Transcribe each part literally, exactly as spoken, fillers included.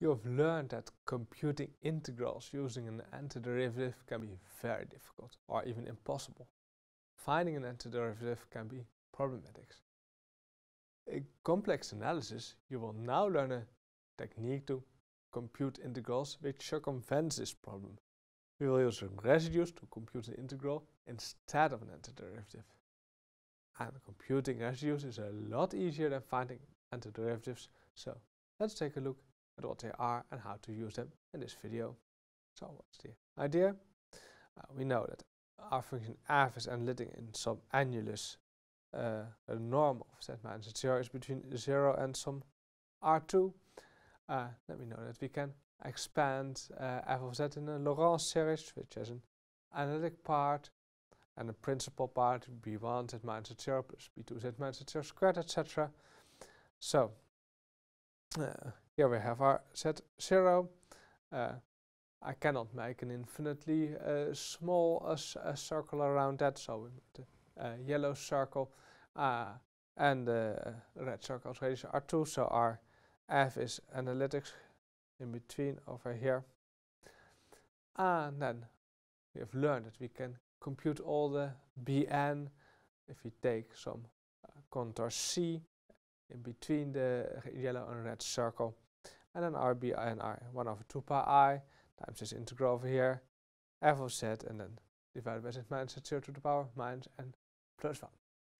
You have learned that computing integrals using an antiderivative can be very difficult or even impossible. Finding an antiderivative can be problematic. In complex analysis, you will now learn a technique to compute integrals which circumvents this problem. We will use residues to compute an integral instead of an antiderivative. And computing residues is a lot easier than finding antiderivatives, so let's take a look at what they are and how to use them in this video. So what's the idea? Uh, we know that our function f is analytic in some annulus. Uh, the norm of z minus zero is between zero and some r two. Uh, then we know that we can expand uh, f of z in a Lorentz series, which has an analytic part and a principal part, b one z minus zero plus b two z minus zero squared, et cetera. So uh, here we have our z zero. Uh, I cannot make an infinitely uh, small uh, uh, circle around that, so we make a uh, yellow circle uh, and the uh, red circle's radius r two, so our f is analytics in between over here. And then we have learned that we can compute all the Bn if we take some uh, contour C in between the yellow and red circle, and then our Bn are one over two pi I times this integral over here, f of z, and then divided by z minus zero to the power minus n plus one.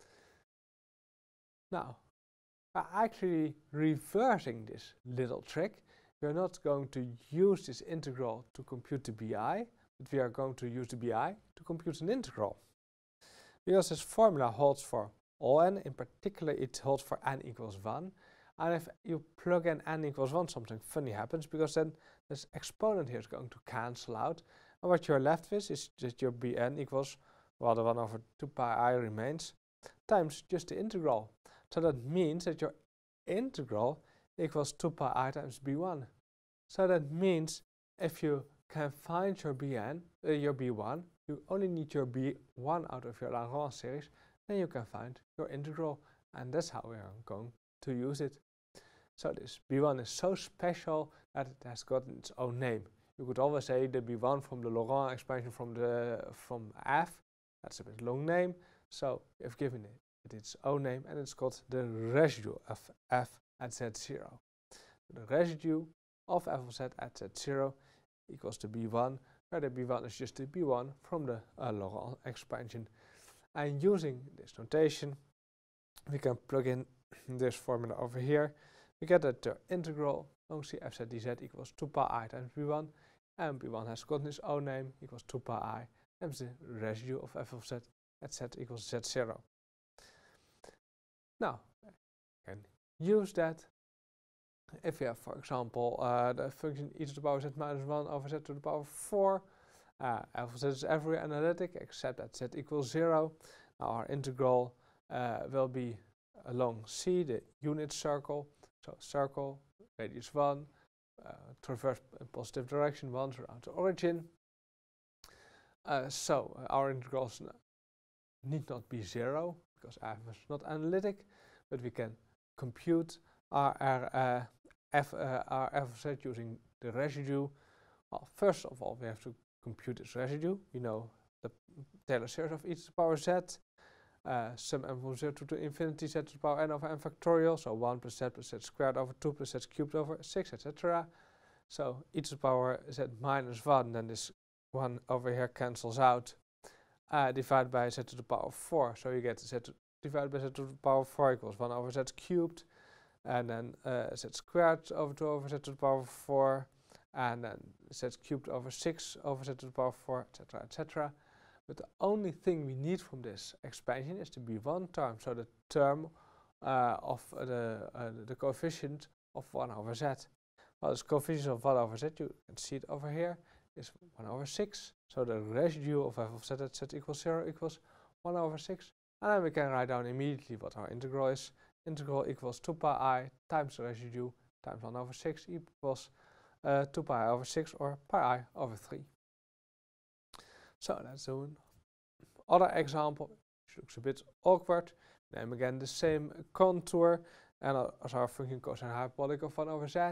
Now, by actually reversing this little trick, we are not going to use this integral to compute the Bi, but we are going to use the Bi to compute an integral. Because this formula holds for all n, in particular it holds for n equals one, and if you plug in n equals one, something funny happens, because then this exponent here is going to cancel out, and what you're left with is that your Bn equals, well, the one over two pi I remains, times just the integral. So that means that your integral equals two pi I times b one. So that means if you can find your Bn, uh, your b one, you only need your b one out of your Lagrange series, then you can find your integral, and that's how we are going to use it. So this b one is so special that it has gotten its own name. You could always say the b one from the Laurent expansion from the from f. That's a bit long name, so we've given it It its own name, and it's called the residue of f at z zero. The residue of f of z at z zero equals to b one, where the b one is just the b one from the uh, Laurent expansion. And using this notation, we can plug in this formula over here. We get that the integral of c f z dz equals two pi I times b one, and b one has gotten its own name, equals two pi I times the residue of f of z at z equals z zero. Now, we can use that if we have, for example, uh, the function e to the power z minus one over z to the power four. Uh, f of z is everywhere analytic except at z equals zero. Now our integral uh, will be along C, the unit circle. So circle, radius one, uh, traverse in positive direction once around the origin. Uh, so uh, our integrals need not be zero, because f is not analytic, but we can compute our, our, uh, f, uh, our f of z using the residue. Well, first of all, we have to compute this residue. We know the Taylor series of e to the power z, uh, sum n from zero to, to infinity z to the power n over n factorial, so one plus z plus z squared over two plus z cubed over six, et cetera. So e to the power z minus one, then this one over here cancels out. Uh, divided by z to the power four, so you get z divided by z to the power four equals one over z cubed, and then uh, z squared over two over z to the power four, and then z cubed over six over z to the power four, et cetera, et cetera. But the only thing we need from this expansion is the b one term, so the term uh, of uh, the uh, the coefficient of one over z. Well, this coefficient of one over z, you can see it over here, is one over six. So the residue of f of z at z equals zero equals one over six. And then we can write down immediately what our integral is. Integral equals two pi I times the residue times one over six equals uh, two pi I over six, or pi I over three. So let's do another example, which looks a bit awkward. Name again the same contour, and uh, as our function cosine hyperbolic of one over z.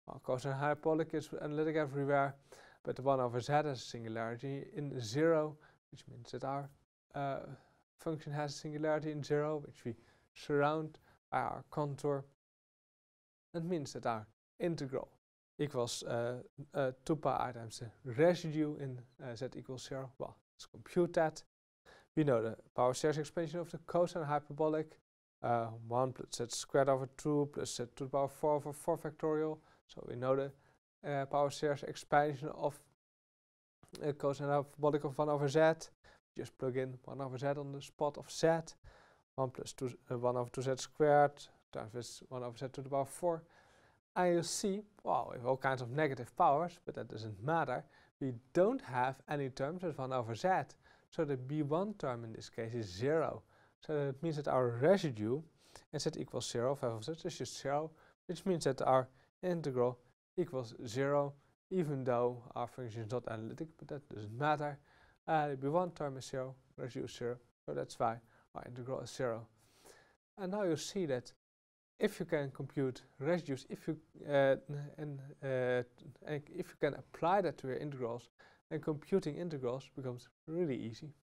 Well, cosine hyperbolic is analytic everywhere, but the one over z has a singularity in zero, which means that our uh, function has a singularity in zero, which we surround by our contour. That means that our integral equals uh, uh, two pi I times the residue in uh, z equals zero. Well, let's compute that. We know the power series expansion of the cosine hyperbolic. Uh, one plus z squared over two plus z to the power four over four factorial. So we know the uh, power series expansion of uh, cosine hyperbolic of one over z. Just plug in one over z on the spot of z. one plus two, uh, one over two z squared times one over z to the power four. And you see, well, we have all kinds of negative powers, but that doesn't matter. We don't have any terms with one over z. So the b one term in this case is zero. So that means that our residue in z equals zero of f of z is just zero, which means that our integral equals zero, even though our function is not analytic, but that doesn't matter. Uh, the b one term is zero, residue is zero, so that's why our integral is zero. And now you see that if you can compute residues, if you uh, and, uh, and if you can apply that to your integrals, then computing integrals becomes really easy.